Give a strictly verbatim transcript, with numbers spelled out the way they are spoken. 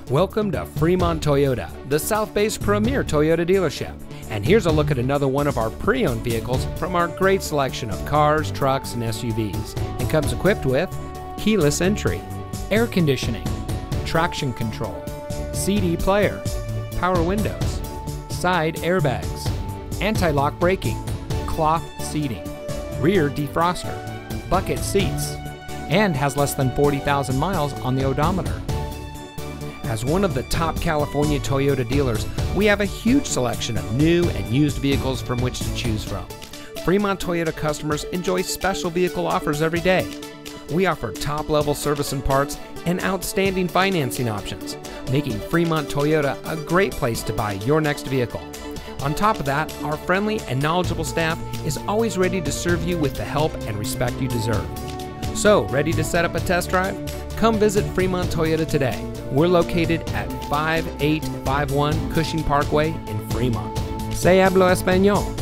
Welcome to Fremont Toyota, the South Bay's premier Toyota dealership. And here's a look at another one of our pre-owned vehicles from our great selection of cars, trucks, and S U Vs. It comes equipped with keyless entry, air conditioning, traction control, C D player, power windows, side airbags, anti-lock braking, cloth seating, rear defroster, bucket seats, and has less than forty thousand miles on the odometer. As one of the top California Toyota dealers, we have a huge selection of new and used vehicles from which to choose from. Fremont Toyota customers enjoy special vehicle offers every day. We offer top-level service and parts and outstanding financing options, making Fremont Toyota a great place to buy your next vehicle. On top of that, our friendly and knowledgeable staff is always ready to serve you with the help and respect you deserve. So, ready to set up a test drive? Come visit Fremont Toyota today. We're located at five eight five one Cushing Parkway in Fremont. Se hablo español.